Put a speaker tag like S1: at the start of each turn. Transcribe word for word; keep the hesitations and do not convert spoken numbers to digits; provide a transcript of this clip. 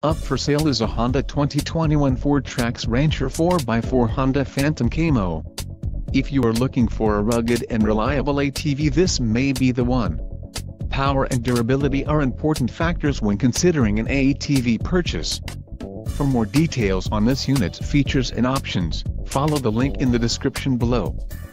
S1: Up for sale is a Honda twenty twenty-one FourTrax Rancher four by four Honda Phantom Camo. If you are looking for a rugged and reliable A T V, this may be the one. Power and durability are important factors when considering an A T V purchase. For more details on this unit's features and options, follow the link in the description below.